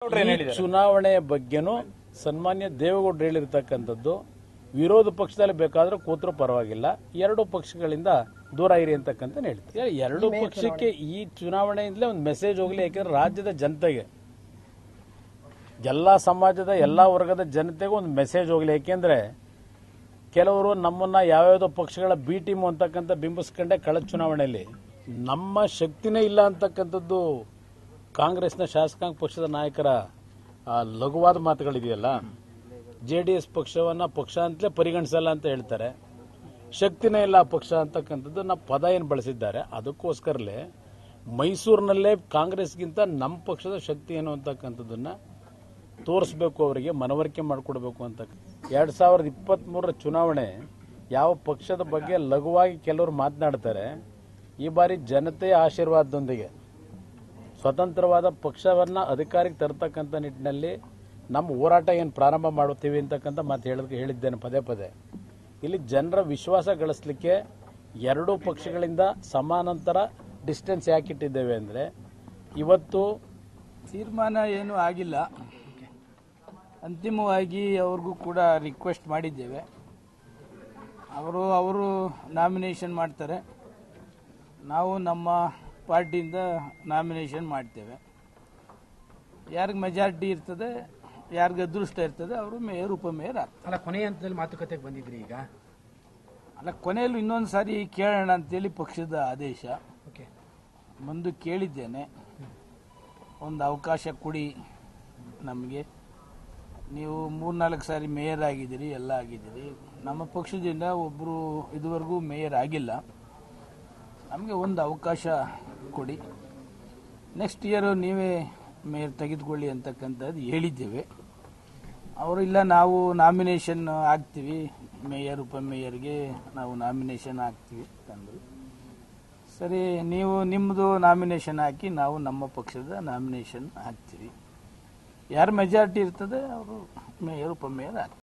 ಚುನಾವಣೆಯ ಬಗ್ಗೆನೂ ಸನ್ಮಾನ್ಯ ದೇವೇಗೌಡರು ಹೇಳಿರ್ತಕ್ಕಂಥದ್ದು ವಿರೋಧ ಪಕ್ಷದಲ್ಲಿ ಬೇಕಾದ್ರೆ ಕೂತ್ರೂ ಪರವಾಗಿಲ್ಲ, ಎರಡು ಪಕ್ಷಗಳಿಂದ ದೂರ ಇರಿ ಅಂತಕ್ಕಂಥ ಹೇಳ್ತೀವಿ. ಎರಡು ಪಕ್ಷಕ್ಕೆ ಈ ಚುನಾವಣೆಯಿಂದಲೇ ಒಂದು ಮೆಸೇಜ್ ಹೋಗಲಿ. ಯಾಕೆಂದ್ರೆ ರಾಜ್ಯದ ಜನತೆಗೆ, ಎಲ್ಲಾ ಸಮಾಜದ ಎಲ್ಲಾ ವರ್ಗದ ಜನತೆಗೂ ಒಂದು ಮೆಸೇಜ್ ಹೋಗಲಿ. ಯಾಕೆಂದ್ರೆ ಕೆಲವರು ನಮ್ಮನ್ನ ಯಾವ್ಯಾವುದೋ ಪಕ್ಷಗಳ ಬಿ ಟೀಮ್ ಅಂತಕ್ಕಂಥ ಬಿಂಬಿಸ್ಕೊಂಡೆ ಕಳೆದ ಚುನಾವಣೆಯಲ್ಲಿ ನಮ್ಮ ಶಕ್ತಿನೇ ಇಲ್ಲ ಅಂತಕ್ಕಂಥದ್ದು ಕಾಂಗ್ರೆಸ್ನ ಶಾಸಕಾಂಗ ಪಕ್ಷದ ನಾಯಕರ ಲಘುವಾದ ಮಾತುಗಳಿದೆಯಲ್ಲ. JDS ಪಕ್ಷವನ್ನ ಪಕ್ಷ ಅಂತಲೇ ಪರಿಗಣಿಸಲ್ಲ ಅಂತ ಹೇಳ್ತಾರೆ. ಶಕ್ತಿನೇ ಇಲ್ಲ ಪಕ್ಷ ಅಂತಕ್ಕಂಥದ್ದು ನಮ್ಮ ಪದ ಏನು ಬಳಸಿದ್ದಾರೆ. ಅದಕ್ಕೋಸ್ಕರಲೇ ಮೈಸೂರಿನಲ್ಲೇ ಕಾಂಗ್ರೆಸ್ಗಿಂತ ನಮ್ಮ ಪಕ್ಷದ ಶಕ್ತಿ ಏನು ಅಂತಕ್ಕಂಥದ್ದನ್ನ ತೋರಿಸಬೇಕು, ಅವರಿಗೆ ಮನವರಿಕೆ ಮಾಡಿಕೊಡ್ಬೇಕು ಅಂತ. 2023 ಚುನಾವಣೆ ಯಾವ ಪಕ್ಷದ ಬಗ್ಗೆ ಲಘುವಾಗಿ ಕೆಲವರು ಮಾತನಾಡ್ತಾರೆ. ಈ ಬಾರಿ ಜನತೆಯ ಆಶೀರ್ವಾದದೊಂದಿಗೆ ಸ್ವತಂತ್ರವಾದ ಪಕ್ಷವನ್ನ ಅಧಿಕಾರಕ್ಕೆ ತರತಕ್ಕಂಥ ನಿಟ್ಟಿನಲ್ಲಿ ನಮ್ಮ ಹೋರಾಟ ಏನು ಪ್ರಾರಂಭ ಮಾಡುತ್ತೀವಿ ಅಂತಕ್ಕಂಥ ಮಾತು ಹೇಳಿದ್ದೇನೆ ಪದೇ ಪದೇ. ಇಲ್ಲಿ ಜನರ ವಿಶ್ವಾಸ ಗಳಿಸಲಿಕ್ಕೆ ಎರಡೂ ಪಕ್ಷಗಳಿಂದ ಸಮಾನಾಂತರ ಡಿಸ್ಟೆನ್ಸ್ ಯಾಕಿಟ್ಟಿದ್ದೇವೆ ಅಂದರೆ, ಇವತ್ತು ತೀರ್ಮಾನ ಏನೂ ಆಗಿಲ್ಲ. ಅಂತಿಮವಾಗಿ ಅವ್ರಿಗೂ ಕೂಡ ರಿಕ್ವೆಸ್ಟ್ ಮಾಡಿದ್ದೇವೆ. ಅವರು ನಾಮಿನೇಷನ್ ಮಾಡ್ತಾರೆ, ನಾವು ನಮ್ಮ ಪಾರ್ಟಿಯಿಂದ ನಾಮಿನೇಷನ್ ಮಾಡ್ತೇವೆ. ಯಾರಿಗೆ ಮೆಜಾರಿಟಿ ಇರ್ತದೆ, ಯಾರಿಗೆ ಅದೃಷ್ಟ ಇರ್ತದೆ, ಅವರು ಮೇಯರ್ ಉಪಮೇಯರ್ ಆಗ್ತಾರೆ. ಅಲ್ಲ, ಕೊನೆಯ ಹಂತದಲ್ಲಿ ಮಾತುಕತೆಗೆ ಬಂದಿದ್ರಿ ಈಗ? ಅಲ್ಲ, ಕೊನೆಯಲ್ಲಿ ಇನ್ನೊಂದು ಸಾರಿ ಕೇಳೋಣ ಅಂತೇಳಿ ಪಕ್ಷದ ಆದೇಶ. ಓಕೆ, ಮುಂದೆ ಕೇಳಿದ್ದೇನೆ, ಒಂದು ಅವಕಾಶ ಕೊಡಿ ನಮಗೆ. ನೀವು 3-4 ಸಾರಿ ಮೇಯರ್ ಆಗಿದ್ದೀರಿ, ಎಲ್ಲ ಆಗಿದ್ದೀರಿ. ನಮ್ಮ ಪಕ್ಷದಿಂದ ಒಬ್ಬರು ಇದುವರೆಗೂ ಮೇಯರ್ ಆಗಿಲ್ಲ. ನಮಗೆ ಒಂದು ಅವಕಾಶ ಕೊಡಿ, ನೆಕ್ಸ್ಟ್ ಇಯರ್ ನೀವೇ ಮೇಯರ್ ತೆಗೆದುಕೊಳ್ಳಿ ಅಂತಕ್ಕಂಥದ್ದು ಹೇಳಿದ್ದೇವೆ. ಅವರು ಇಲ್ಲ, ನಾವು ನಾಮಿನೇಷನ್ ಹಾಕ್ತೀವಿ, ಮೇಯರ್ ಉಪಮೇಯರ್ಗೆ ನಾವು ನಾಮಿನೇಷನ್ ಹಾಕ್ತೀವಿ ತಂದರು. ಸರಿ, ನೀವು ನಿಮ್ಮದು ನಾಮಿನೇಷನ್ ಹಾಕಿ, ನಾವು ನಮ್ಮ ಪಕ್ಷದ ನಾಮಿನೇಷನ್ ಹಾಕ್ತೀವಿ. ಯಾರು ಮೆಜಾರಿಟಿ ಇರ್ತದೆ ಅವರು ಮೇಯರ್ ಉಪಮೇಯರ್ ಆಗ್ತಾರೆ.